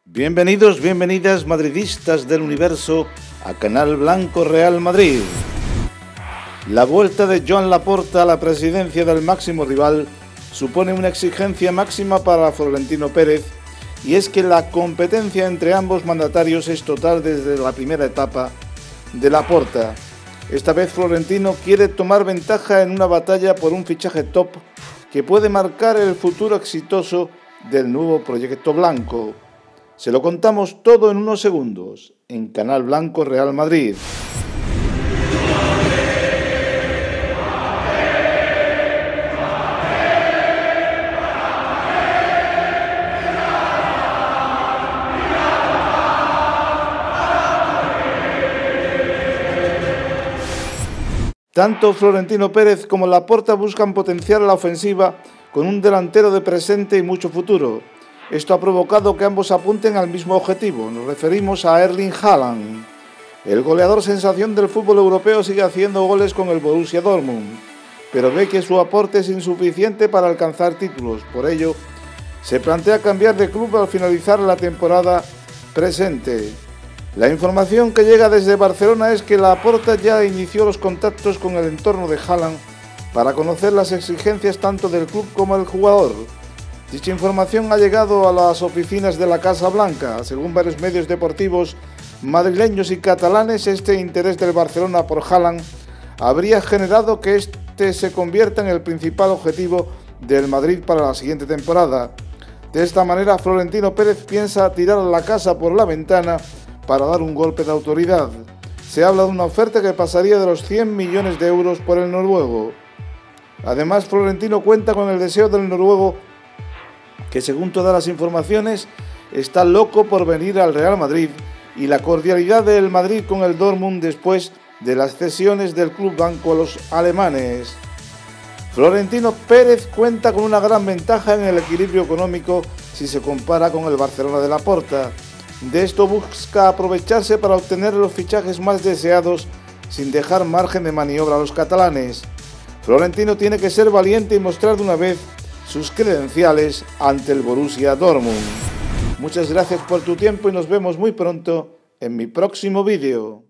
Bienvenidos, bienvenidas madridistas del universo a Canal Blanco Real Madrid. La vuelta de Joan Laporta a la presidencia del máximo rival supone una exigencia máxima para Florentino Pérez, y es que la competencia entre ambos mandatarios es total desde la primera etapa de Laporta. Esta vez Florentino quiere tomar ventaja en una batalla por un fichaje top que puede marcar el futuro exitoso del nuevo proyecto blanco. Se lo contamos todo en unos segundos, en Canal Blanco Real Madrid. Tanto Florentino Pérez como Laporta buscan potenciar la ofensiva con un delantero de presente y mucho futuro. Esto ha provocado que ambos apunten al mismo objetivo. Nos referimos a Erling Haaland. El goleador sensación del fútbol europeo sigue haciendo goles con el Borussia Dortmund, pero ve que su aporte es insuficiente para alcanzar títulos. Por ello, se plantea cambiar de club al finalizar la temporada presente. La información que llega desde Barcelona es que Laporta ya inició los contactos con el entorno de Haaland para conocer las exigencias tanto del club como del jugador. Dicha información ha llegado a las oficinas de la Casa Blanca. Según varios medios deportivos madrileños y catalanes, este interés del Barcelona por Haaland habría generado que este se convierta en el principal objetivo del Madrid para la siguiente temporada. De esta manera, Florentino Pérez piensa tirar la casa por la ventana para dar un golpe de autoridad. Se habla de una oferta que pasaría de los 100 millones de euros por el noruego. Además, Florentino cuenta con el deseo del noruego, que según todas las informaciones está loco por venir al Real Madrid, y la cordialidad del Madrid con el Dortmund después de las cesiones del club blanco a los alemanes. Florentino Pérez cuenta con una gran ventaja en el equilibrio económico si se compara con el Barcelona de Laporta. De esto busca aprovecharse para obtener los fichajes más deseados sin dejar margen de maniobra a los catalanes. Florentino tiene que ser valiente y mostrar de una vez sus credenciales ante el Borussia Dortmund. Muchas gracias por tu tiempo y nos vemos muy pronto en mi próximo vídeo.